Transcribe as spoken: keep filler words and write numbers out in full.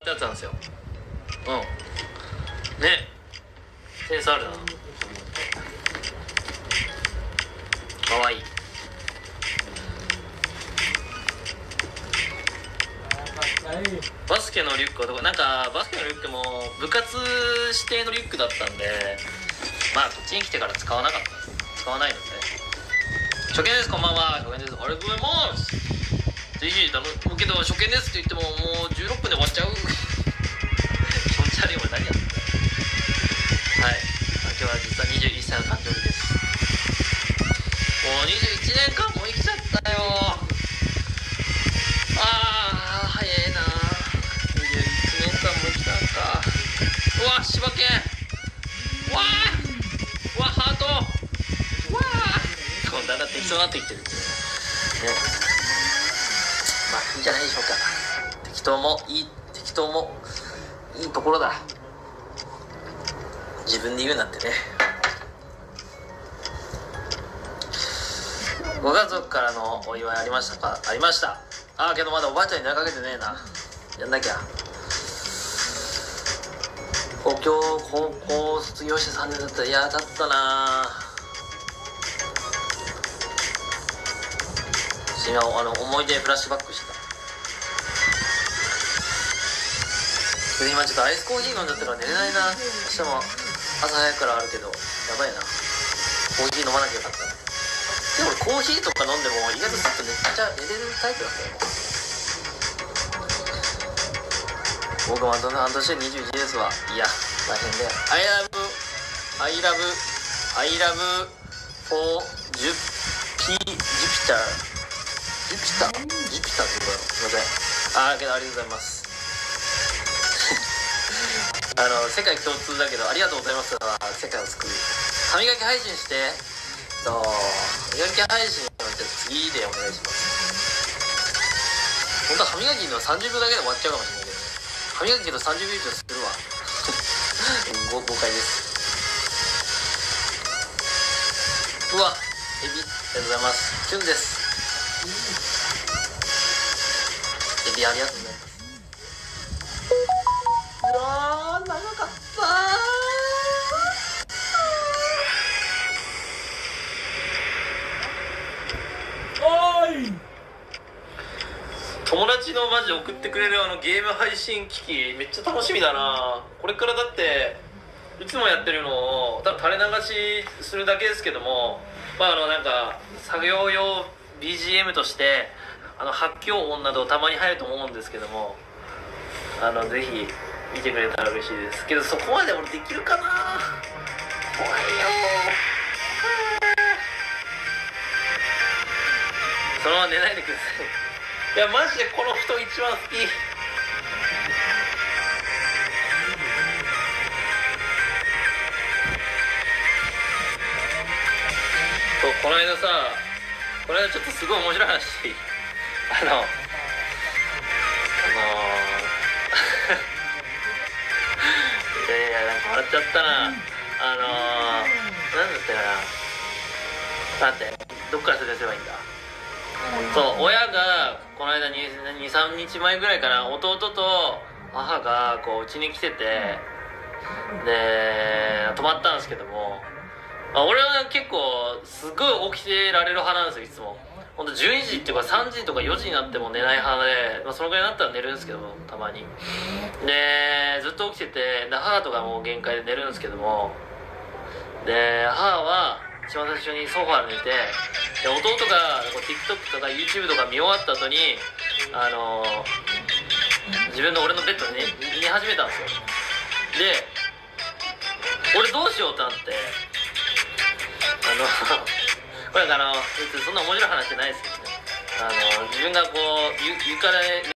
やつなんですよ。うんね、センスあるな。かわいい。バスケのリュックはどこ、なんかバスケのリュックも部活指定のリュックだったんで、まあこっちに来てから使わなかったです。使わないので。初見です、こんばんは。初見です、ありがとうございます。ぜひ頼むけど、初見ですって言ってももうじゅうろっぷんで終わっちゃう。気持ち悪い。俺何やってんだ。はい、今日は実はにじゅういっさいの誕生日です。もうにじゅういちねんかんも生きちゃったよ。あー早いな。にじゅういちねんかんも生きたんか。うわ柴犬、うわー、うわハート、うわー、こうだんだん適当になってきてるね。まあいいんじゃないでしょうか。適当もいい、適当もいいところだ。自分で言うなんてね。ご家族からのお祝いありましたか？ありました。ああ、けどまだおばあちゃんに投げかけてねえな。やんなきゃ。高校高校卒業してさんねんだったら嫌だったな。今あの思い出フラッシュバックした。それで今ちょっとアイスコーヒー飲んじゃったから寝れないな。明日も朝早くからあるけどやばいな。コーヒー飲まなきゃよかったね。でもコーヒーとか飲んでも意外とさっと寝ちゃ寝れるタイプだったよ。僕もあと半年でにじゅういちですわ。いや大変だよ。 I love I love I love for Jupiter Jupiter Jupiter ってことだろ。すいません。あーけどありがとうございます。あの世界共通だけどありがとうございます。世界を救う。歯磨き配信してと歯磨き配信をじゃ次でお願いします。本当は歯磨きのさんじゅうびょうだけで終わっちゃうかもしれないけどね。歯磨きけどさんじゅうびょう以上するわ。ご誤解です。うわエビありがとうございます。キュンです。エビありがとうございます。うわー長かったー。おーい、友達のマジ送ってくれるあのゲーム配信機器めっちゃ楽しみだな。これからだっていつもやってるのを多分垂れ流しするだけですけども、まああのなんか作業用 ビージーエム としてあの発狂音などたまに入ると思うんですけども、あのぜひ見てくれたら嬉しいですけど、そこまで俺できるかな。怖いよー。そのまま寝ないでください。いやマジでこの布団一番好き。そうこの間さこの間ちょっとすごい面白い話あのあのーいやいやなんか笑っちゃったな。あのー何だったかな。待ってどっから説明すればいいんだ。そう親がこの間にさんにちまえぐらいかな、弟と母がこううちに来てて、で泊まったんですけども、まあ、俺は結構すごい起きてられる派なんですよ。いつもほんとじゅうにじっていうかさんじとかよじになっても寝ない派で、まあ、そのぐらいになったら寝るんですけども、たまにでずっと起きてて、で母とかもう限界で寝るんですけども、で母は一番最初にソファーで寝て、で弟がこう TikTok とか YouTube とか見終わった後にあのー、自分の俺のベッドで、ね、寝始めたんですよ。で俺どうしようってなって、あのこれあの別にそんな面白い話じゃないですけどね、あの自分がこう床で